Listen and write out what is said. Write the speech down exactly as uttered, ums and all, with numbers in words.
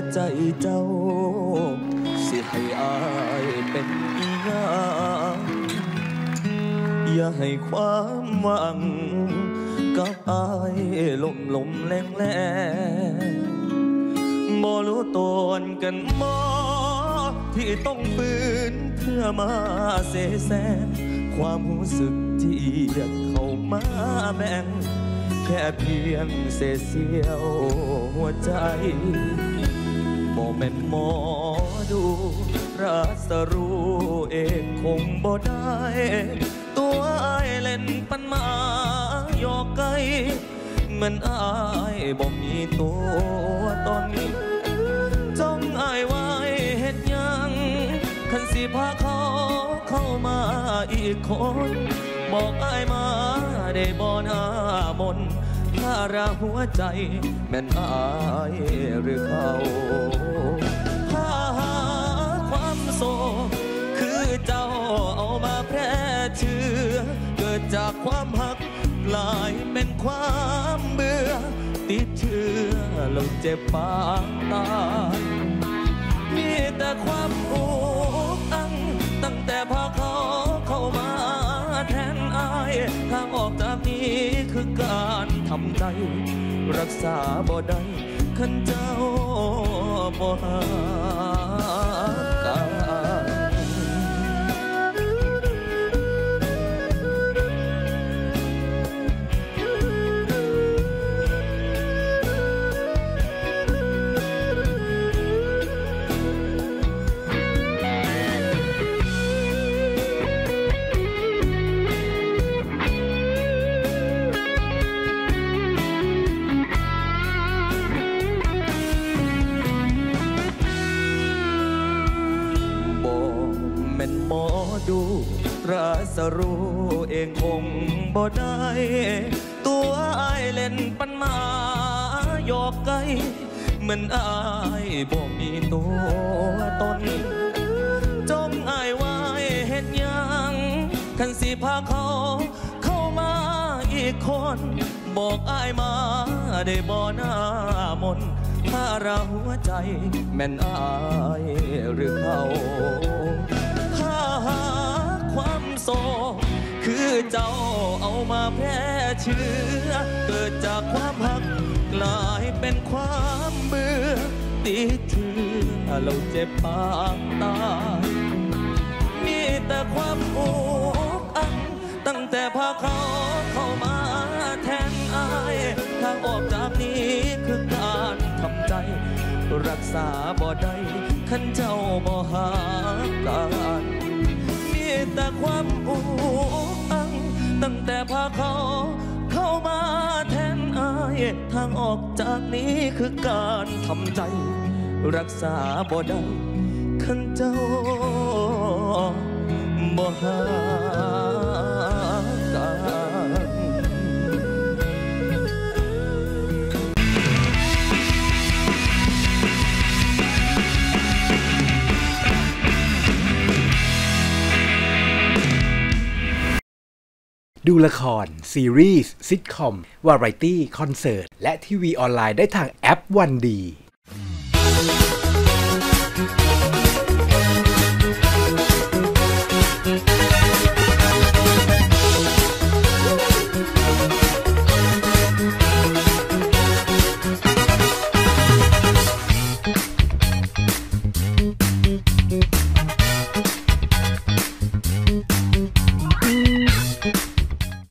ใจเจ้าสิให้อายเป็นอีหยังอย่าให้ความหวังกับอายลมลมแรงแรงบ่รู้ตนกันบ่ที่ต้องฝืนเพื่อมาเสแสร้งความรู้สึกที่อยากเข้ามาแบ่งแค่เพียงเศษเสี้ยวหัวใจบ่แม่นหมอดูรัสรู้เองคงบ่ได้ตัวอ้ายเล่นปันมาหยอกไก่เหมือนอ้ายบ่มีตัวตนจ้องอ้ายไว้เฮ็ดหยังคันสิพาเขาเข้ามาอีกคนบอกอ้ายมาได้บ่หน้ามนถ้าราหัวใจแม่นอ้ายหรือเขาถ้าหาความโศกคือเจ้าเอามาแพร่เชื้อเกิดจากความหักกลายเป็นความเบื่อติดเชื้อแล้วเจ็บปางตายมีแต่ความอุกอังตั้งแต่พาเขาเข้ามาแทนอายทางออกจากนี้คือการทำใจรักษาบ่ได้คันเจ้าบ่หากันหมอดูรัสรู้เองคงบ่ได้ตัวอ้ายเล่นปันมาหยอกไก่เหมือนอ้ายบ่มีตัวตนจ้องอ้ายไว้เฮ็ดหยังคันสิพาเขาเข้ามาอีกคนบอกอ้ายมาได้บ่หน้ามนถ้าเราหัวใจแม่นอ้ายหรือเขาถ้าหาความโศกคือเจ้าเอามาแพร่เชื้อเกิดจากความหักกลายเป็นความเบื่อติดเชื้อเราเจ็บปางตายมีแต่ความอุกอังตั้งแต่พาเขาเข้ามาแทนอายทางออกจากนี้คือการทำใจรักษาบ่ได้คันเจ้าบ่หากันมีแต่ความอุกอังตั้งแต่พาเขาเข้ามาแทนอายทางออกจากนี้คือการทำใจรักษาบ่ได้คันเจ้าบ่หากันดูละครซีรีส์ซิทคอมวาไรตี้คอนเสิร์ตและทีวีออนไลน์ได้ทางแอปวันดี